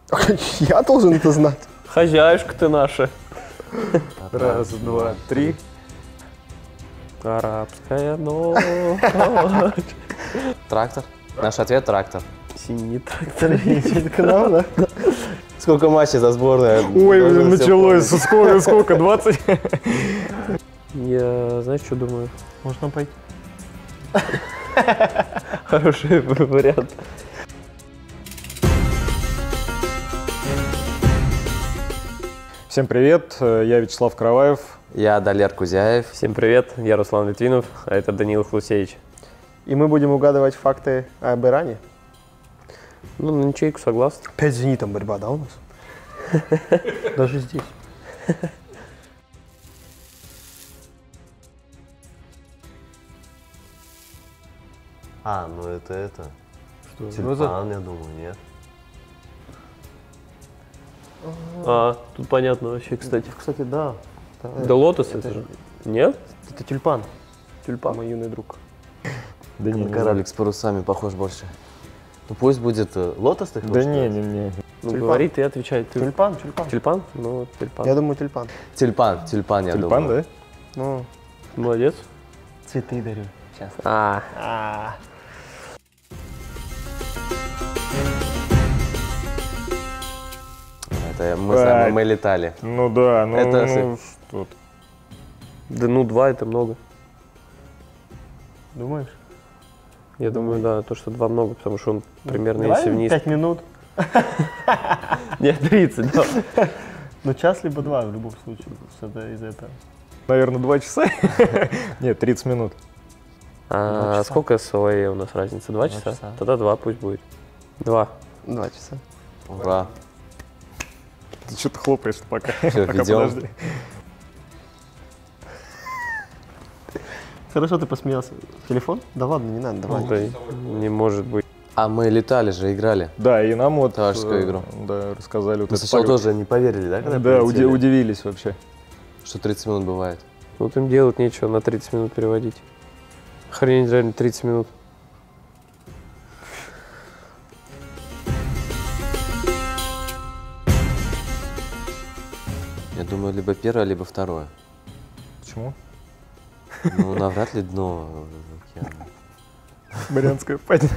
Я должен это знать. Хозяюшка ты наша. Раз, два, три. Арабская ночь. Трактор. Наш ответ — трактор. Синий трактор. К нам, да? Сколько матчей за сборную? Ой, Должен всё началось. помнить. Сколько? 20? Я, знаешь, что думаю? Можно пойти. Хороший вариант. Всем привет, я Вячеслав Караваев. Я Далер Кузяев. Всем привет, я Руслан Литвинов, а это Данил Хлусевич. И мы будем угадывать факты об Иране. Ну, на ничейку согласен. Опять с «Зенитом» борьба, да, у нас? Даже здесь. Ну это. Что Тюльпан, я думаю, нет? Тут понятно вообще, кстати. Кстати, да. Да лотос это же. Нет? Это тюльпан. Тюльпан. Мой юный друг. Да не, Кораблик с парусами похож больше. Ну пусть будет лотос, ты Да хочешь не, сказать? не. Ну, Тюльпан. говори, ты отвечай. Ты... Тюльпан, тюльпан. Тюльпан? Ну, тюльпан. Я думаю, тюльпан. Тюльпан, я Тюльпан, думаю. да? Ну, Молодец. цветы дарю. Сейчас. Это мы летали. Ну да, ну, Это что ты. Да ну, 2 это много. Думаешь? Я думаю, да, то, что 2 много, потому что он примерно, Давай если вниз... 5 минут. Нет, 30, да. Ну, час либо 2 в любом случае. Что-то из этого. Наверное, 2 часа? Нет, 30 минут. А сколько с ОАЭ у нас разница? 2 часа? часа. Тогда 2 пусть будет. 2. 2 часа. Ура. Ты что-то хлопаешь пока. Всё, Пока ведём. подожди. Хорошо, ты посмеялся. Телефон? Да ладно, не надо, давай. Да, не может быть. А мы летали же, играли. Да, и нам вот Товарищескую игру. Да, рассказали. Вот Мы этот сначала полет. тоже не поверили, да, когда Да, прилетели? удивились вообще. Что 30 минут бывает. Вот им делать нечего на 30 минут переводить. Хрень реально 30 минут. Я думаю, либо первое, либо второе. Почему? Ну, навряд ли дно океана. Марианская впадина.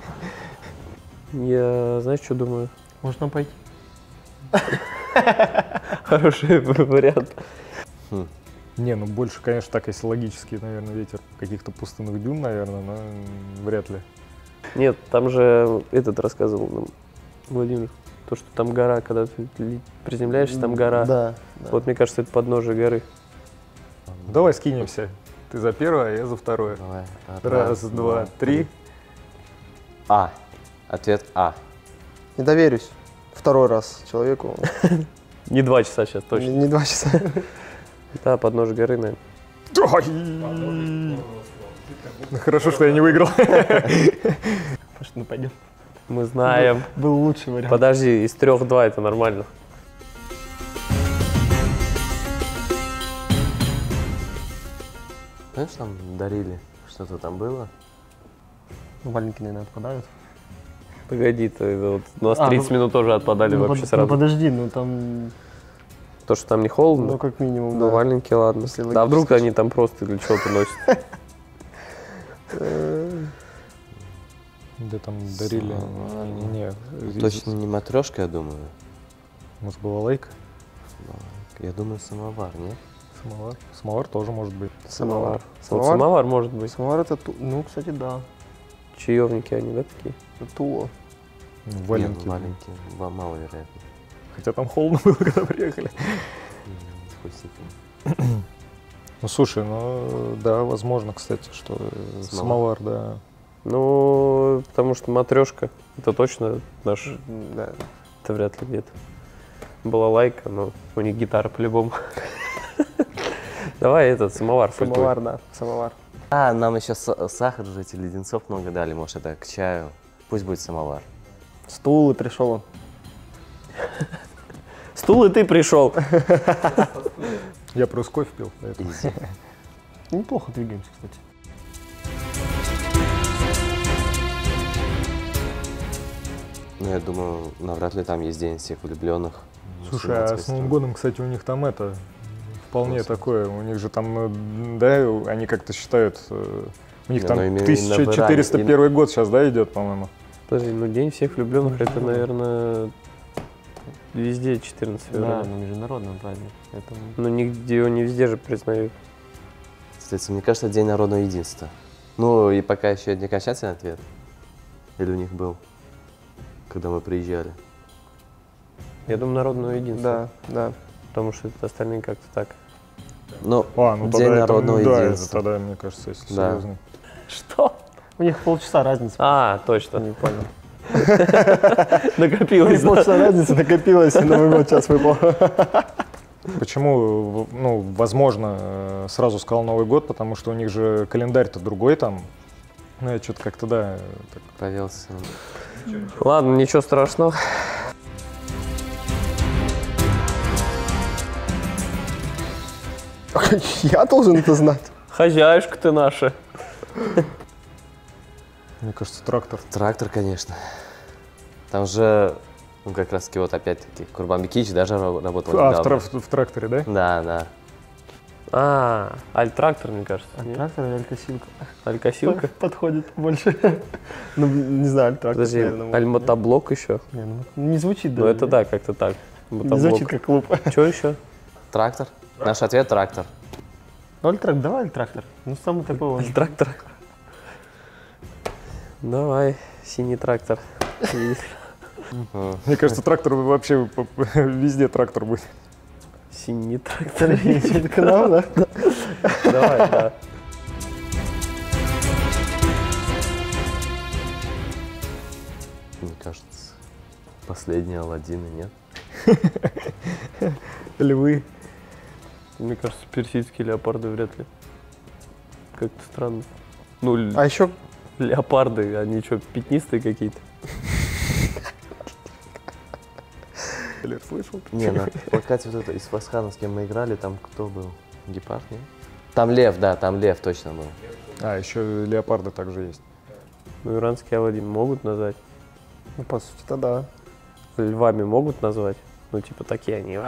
Я, знаешь, что думаю? Можно пойти? Хороший вариант. Не, ну больше, конечно, так, если логически, наверное, ветер каких-то пустынных дюн, наверное, но вряд ли. Нет, там же этот рассказывал нам Владимир. То, что там гора, когда ты приземляешься, там гора. Да. Вот мне кажется, это подножие горы. Давай скинемся. Ты за первое, а я за второе. Давай. Раз, два, три. А. Ответ А. Не доверюсь второй раз человеку. Не 2 часа сейчас точно. Не 2 часа. Да, подножие горы, наверное. Ой! Ну, хорошо, что я не выиграл. Может, мы пойдем? Мы знаем. Был лучший вариант. Подожди, из 3 2 это нормально. Знаешь, нам дарили? Что-то там было? Ну, валенки, наверное, отпадают. Погоди, вот, у нас 30 минут тоже отпадали вообще сразу. Подожди, ну там, То, что там не холодно, ну как минимум, ну да. валенки, ладно. Если Да, вдруг логически. они там просто для чего-то носят. Да там дарили. Не, Точно не матрешка, я думаю. Может, была лайка? Я думаю, самовар, нет? Самовар? Самовар тоже может быть. Самовар. Вот Самовар? самовар может быть. Самовар это, ну, кстати, да. Чаевники они, да, такие? Это Тула. Ну, Нет, валенки. маленькие, маловероятно. Хотя там холодно было, когда приехали. Спасибо. Ну, слушай, ну, да, возможно, кстати, что самовар, да. Ну, потому что матрешка, это точно наш, Да. это вряд ли где-то. Была лайка, но у них гитара по-любому. Давай этот самовар. Самовар, да, самовар. А, нам еще сахар же, эти леденцов много дали, может, это к чаю. Пусть будет самовар. Стул и пришел он. Стул и ты пришел. Я просто кофе пил, поэтому. Изи. Неплохо двигаемся, кстати. Ну, я думаю, навряд ли там есть день всех влюбленных. Слушай, а с Новым Мусульманская годом, кстати, у них там это вполне Просто. такое. У них же там, да, они как-то считают, у них Не, там ну, именно в Иране. 1401 год сейчас, да, идет, по-моему. Подожди, ну день всех влюбленных это, наверное, везде 14 Да, февраля. на международном празднике. Это... Но нигде его не везде же признают. Кстати, мне кажется, День народного единства. Ну, и пока еще не окончательный ответ. Или у них был, когда мы приезжали. Я думаю, народного единства. Да, да. Потому что это остальные как-то так. Ну, Ну День тогда народного это, да, это единства. тогда, мне кажется, если Да. серьезно. Что? У них полчаса разница. А, точно. Не понял. Накопилось. да? Полчаса разница накопилась, и Новый год сейчас выпал. Почему, ну, возможно, сразу сказал Новый год, потому что у них же календарь-то другой там. Ну, я что-то как-то, да, так. Повелся. Ладно, ничего страшного. Я должен это знать. Хозяюшка ты наша. Мне кажется, трактор. Трактор, конечно. Там же, ну, как раз таки вот опять-таки Курбан Бекич даже работал недавно. В тракторе, да? Да, да. А, аль-трактор, мне кажется. нет? Трактор или алькосилка? Аль-косилка. Подходит больше. Ну, не знаю, трактор, Подожди, наверное. аль-мотоблок еще. Не, ну, не звучит Ну даже. это да, как-то так. Не звучит как клуб. Что еще? Трактор. Наш ответ — трактор. Ну, альтрактор, давай альтрактор. Ну, самый такой вот. Трактор. Давай, синий трактор. И Мне кажется, трактор вообще везде трактор будет. Синий трактор. Это канал, да? Давай, да. Мне кажется, последние Аладдины, нет? Львы. Мне кажется, персидские леопарды вряд ли. Как-то странно. Ну, А еще леопарды, они что, пятнистые какие-то? Лер, слышал? Не, на плакате вот это из Фасхана, с кем мы играли, там кто был? Гепард, нет? Там лев, да, там лев точно был. А, еще леопарды также есть. Ну, иранские Аладдин могут назвать? ну, по сути-то да. Львами могут назвать? Ну, типа такие они.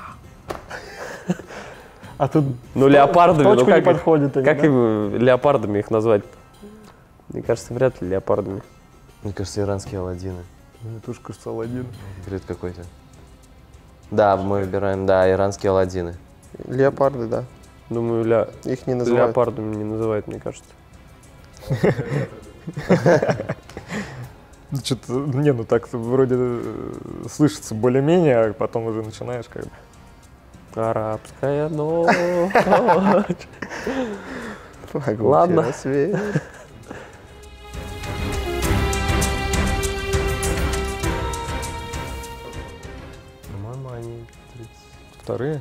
А тут Ну, леопардами, ну точку не как, подходит они, как да? им леопардами их назвать? Мне кажется, вряд ли леопардами. Мне кажется, иранские Аладдины. Мне тоже кажется, Аладдин. Бред какой-то. Да, мы выбираем, да, иранские Аладдины. Леопарды, да. Думаю, Их не называют. леопардами не называют, мне кажется. Что-то, не, ну так вроде слышится более-менее, а потом уже начинаешь как бы. Арабская ночь. Могучий Ладно. рассвет. По-моему, они 30. Вторые?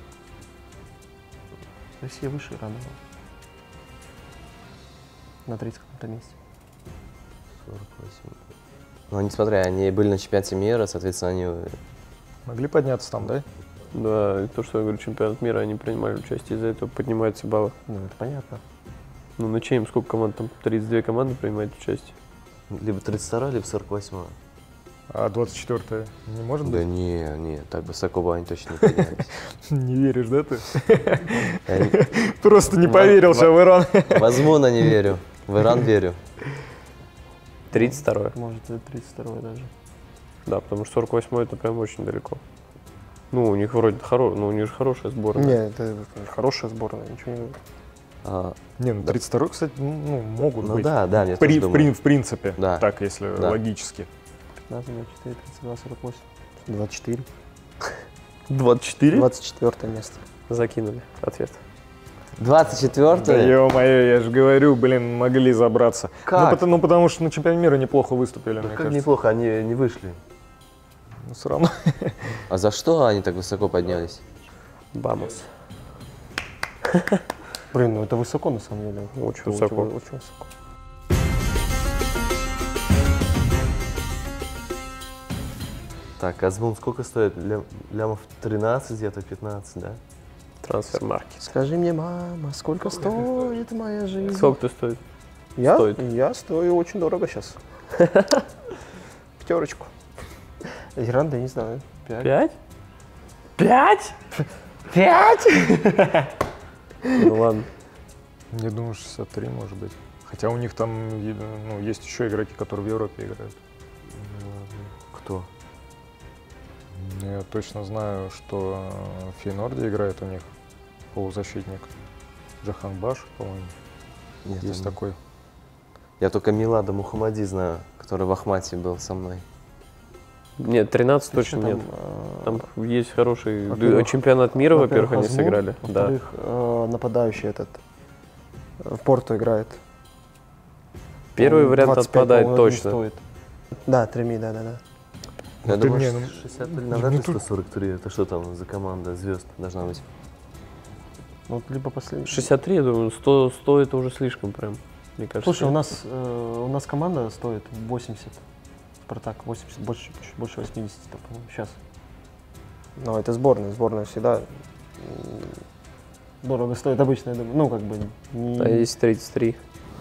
Россия выше Ирана была. На 30 каком-то месте. 48. Ну, они, смотри, они были на чемпионате мира, соответственно, они... Могли подняться там, да? Да, и то, что я говорю, чемпионат мира, они принимали участие, из-за этого поднимаются баллы. Ну, это понятно. Ну, на чейм сколько команд там? 32 команды принимают участие. Либо 32 либо 48 А 24-е не может Да быть? не, так высоко бы они точно не поднялись. Не веришь, да ты? Я Просто не поверил, что в Иран. возможно, не верю. В Иран верю. 32-е. Может, это 32 даже. Да, потому что 48-й это прям очень далеко. Ну, у них вроде ну, у них же хорошая сборная. Не, это хорошая сборная, ничего не говорю. А, Не, ну 32-й, кстати, ну, могут ну быть. да, я тоже думаю. В принципе, Да. так, если Да. логически. 15, 24, 32, 48. 24. 24? 24 место. Закинули ответ. 24-е? Да ё-моё, я же говорю, блин, могли забраться. Как? Ну, потому что на чемпионате мира неплохо выступили, мне Как кажется. неплохо, они не вышли. Но все равно. А за что они так высоко поднялись? Бамос. Блин, ну это высоко на самом деле. Очень высоко. Очень высоко. Так, Азмун сколько стоит? Лямов 13 где-то, 15, да? Трансфер-маркет. Скажи мне, мама, сколько стоит моя жизнь? Сколько ты стоит? Я? стоит? Я стою очень дорого сейчас. Пятерочку. Иран, да не знаю. 5. 5? 5? 5? Ну ладно. Я думаю, 63, может быть. Хотя у них там ну, есть еще игроки, которые в Европе играют. Кто? Я точно знаю, что в Фейнорде играет у них полузащитник. Джаханбаш, по-моему, Нет, есть там- такой. Я только Милада Мухаммади знаю, который в Ахмате был со мной. Нет, 13 точно Там, нет. Там есть хороший во-первых, чемпионат мира, во-первых, они Азмур, сыграли. Да. Во-вторых, нападающий этот в Порту играет. Первый Он вариант 25, отпадает по-моему, не точно. стоит. Да, Треми, да. Я ты думаю, мне, ну, 63, навряд ли 143. Это что там за команда звезд должна быть? Вот либо последний. 63, я думаю, 100 это уже слишком прям, мне кажется. Слушай, у нас команда стоит 80. Спартак 80, чуть больше 80, по-моему, сейчас. Но это сборная. Сборная всегда дорого стоит обычно, я думаю. Ну, как бы не... А есть 33.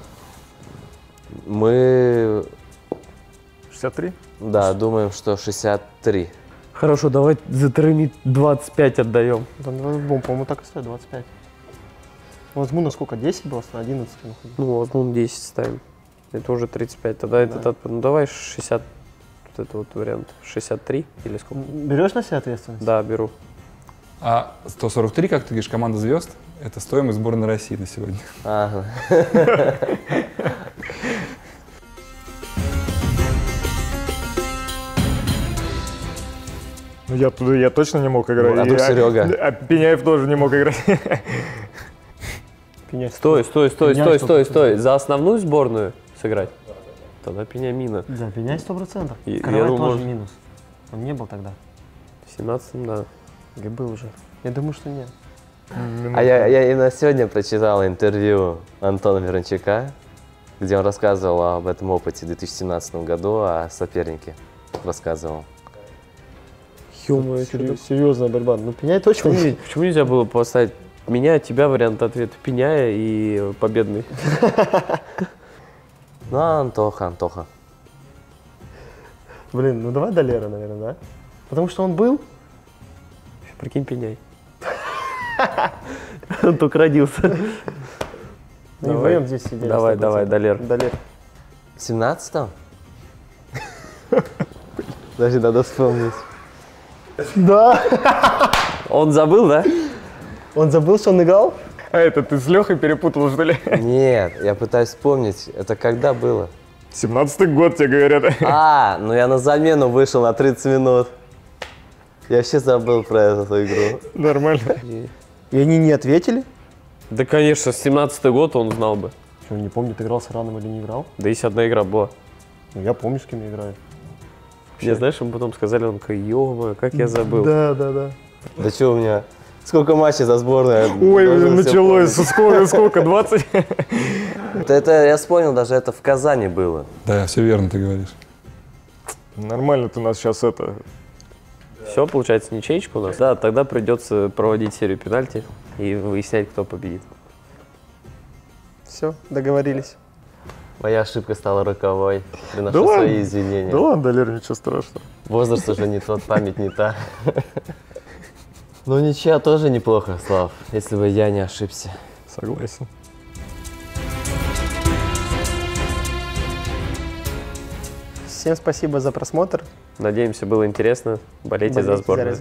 Мы, 63? да, думаем, что 63. Хорошо, давай за Треми 25 отдаем. Там, по-моему, так и стоит, 25. Вот Азмуна сколько, 10 было, 11? Ну вот, ну 10 ставим. Это уже 35. Тогда этот отпад. Ну давай 60. Вот это вот вариант. 63 или сколько? Берешь на себя ответственность? Да, беру. А 143, как ты говоришь, команда звезд, это стоимость сборной России на сегодня. Ага. Ну, я туда я точно не мог играть. Ну, а тут Серега. А Пеняев тоже не мог играть. Пеняев. Стой. Пеняй Стой. За основную сборную сыграть? Тогда Пенямина. Да, Пеняй 100%. Я Каравай думаю, тоже может- минус. Он не был тогда. В 17-м, да. Или был уже? Я думаю, что нет. А я и на сегодня прочитал интервью Антона Верончака, где он рассказывал об этом опыте в 2017 году, о сопернике рассказывал. Ё-моё, Серьезная борьба. Ну, Пеняй точно не. Почему нельзя было поставить меня, тебя вариант ответа? Пеняя и победный. Ну, а Антоха. Блин, ну давай Долера, наверное, да? Потому что он был. Прикинь, Пеняй. Он только родился. Мы вдвоем здесь сидели. Давай, 100%. Долер. Долер. В 17-м? Даже надо вспомнить. Да. Он забыл, да? Он забыл, что он играл? А это ты с Лехой перепутал, что ли? Нет, я пытаюсь вспомнить, это когда было? 17-й год, тебе говорят. Ну я на замену вышел на 30 минут. Я вообще забыл про эту игру. Нормально. И они не ответили? Да, конечно, 17-й год он знал бы. Что, не помнит, играл с Ираном или не играл? Да если одна игра была. Ну, я помню, с кем я играю. Мне, знаешь, ему потом сказали, он такой, ё-моё, как я забыл. Да. Да что у меня? Сколько матчей за сборную? я Ой, должен всё началось. помнить. Сколько? 20? Это я вспомнил, даже это в Казани было. Да, все верно ты говоришь. Нормально ты нас сейчас это... Все, получается, ничейка у нас. Да, тогда придется проводить серию пенальти и выяснять, кто победит. Все, договорились. Моя ошибка стала роковой. Приношу Да ладно? свои извинения. Да ладно, Долер, ничего страшного. Возраст уже не тот, память не та. Ну ничья тоже неплохо, Слав, если бы я не ошибся. Согласен. Всем спасибо за просмотр. Надеемся, было интересно. Болейте за сборную.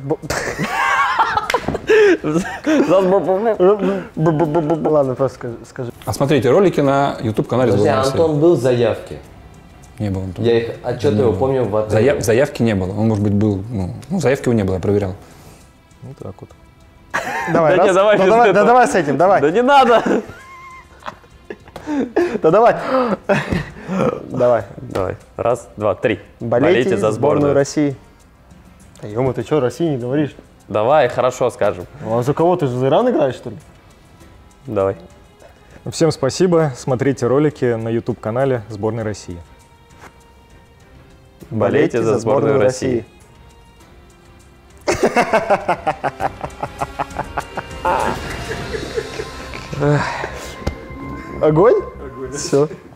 Ладно, просто скажи. А смотрите ролики на YouTube-канале Подожди, сборной России. Антон был в заявке. Не было. Антон. Я их отчетливо помню в отеле. Заявки не было. Он, может быть, был... Ну, заявки его не было, я проверял. Вот так вот. Давай, Да не, раз. давай Ну, без давай, да этого. давай с этим, давай. Да не надо! Да давай. Давай. Давай. Раз, два, три. Болейте за сборную России. Ё-моё, ты что, России не говоришь? Давай, хорошо скажем. А за кого ты же за Иран играешь, что ли? Давай. Всем спасибо. Смотрите ролики на YouTube-канале сборной России. Болейте за сборную России. Огонь? Все.